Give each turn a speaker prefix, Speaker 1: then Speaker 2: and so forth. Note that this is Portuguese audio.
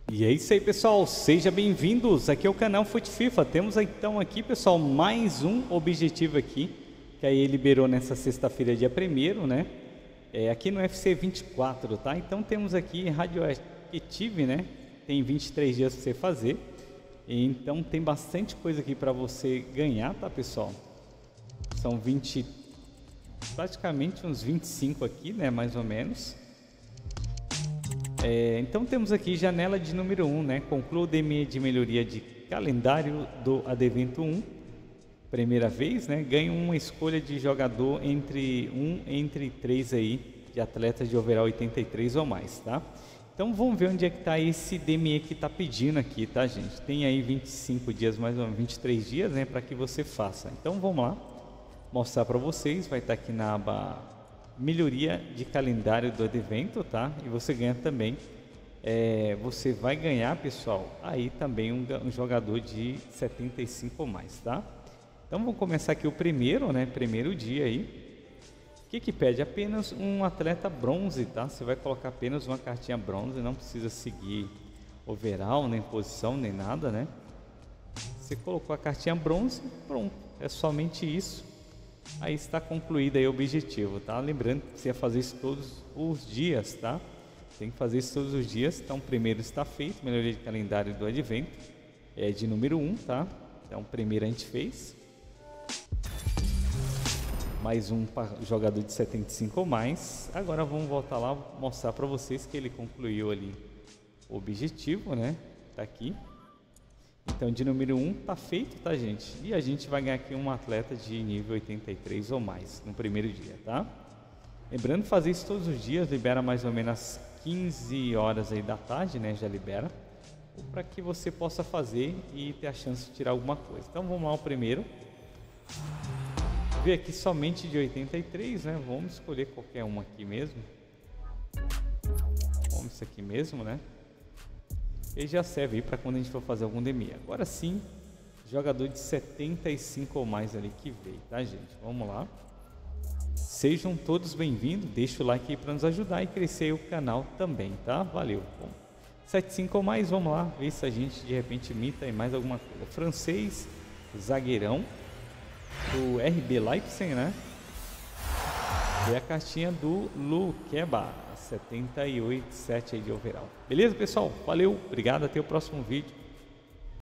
Speaker 1: E é isso aí, pessoal, sejam bem-vindos aqui ao canal Fute FIFA. Temos então aqui, pessoal, mais um objetivo aqui, que aí liberou nessa sexta-feira, dia 1º, né? Aqui no UFC 24, tá? Então temos aqui Radioactive, né? Tem 23 dias para você fazer. Então tem bastante coisa aqui para você ganhar, tá, pessoal? São praticamente uns 25 aqui, né? Mais ou menos. Então temos aqui janela de número 1, né? Conclua o DME de melhoria de calendário do Advento 1. Primeira vez, né? Ganha uma escolha de jogador entre 3 aí, de atletas de overall 83 ou mais, tá? Então vamos ver onde é que tá esse DME que tá pedindo aqui, tá, gente? Tem aí 25 dias, mais ou menos 23 dias, né? Para que você faça. Então vamos lá, mostrar para vocês. Vai estar aqui na aba melhoria de calendário do Advento, tá? E você ganha também, você vai ganhar, pessoal, aí também um jogador de 75 ou mais, tá? Então vamos começar aqui o primeiro, né? Primeiro dia aí. O que pede? Apenas um atleta bronze, tá? Você vai colocar apenas uma cartinha bronze, não precisa seguir overall, nem posição, nem nada, né? Você colocou a cartinha bronze, pronto, é somente isso. Aí está concluído aí o objetivo, tá? Lembrando que você vai fazer isso todos os dias, tá? Tem que fazer isso todos os dias. Então, o primeiro está feito, melhoria de calendário do Advento, de número 1, tá? Então, o primeiro a gente fez. Mais um jogador de 75 ou mais. Agora vamos voltar lá, mostrar para vocês que ele concluiu ali o objetivo, né? Tá aqui. Então, de número 1 tá feito, tá, gente? E a gente vai ganhar aqui um atleta de nível 83 ou mais no primeiro dia, tá? Lembrando, fazer isso todos os dias, libera mais ou menos às 15 horas aí da tarde, né? Já libera, para que você possa fazer e ter a chance de tirar alguma coisa. Então, vamos lá o primeiro. Vou ver aqui somente de 83, né? Vamos escolher qualquer um aqui mesmo. Vamos isso aqui mesmo, né? Ele já serve aí para quando a gente for fazer algum DME. Agora sim, jogador de 75 ou mais ali que veio, tá, gente? Vamos lá. Sejam todos bem-vindos. Deixa o like aí para nos ajudar e crescer o canal também, tá? Valeu. Bom, 75 ou mais, vamos lá ver se a gente de repente imita aí mais alguma coisa. Francês, zagueirão do RB Leipzig, né? E a cartinha do Luqueba, 78,7 aí de overall. Beleza, pessoal? Valeu, obrigado, até o próximo vídeo.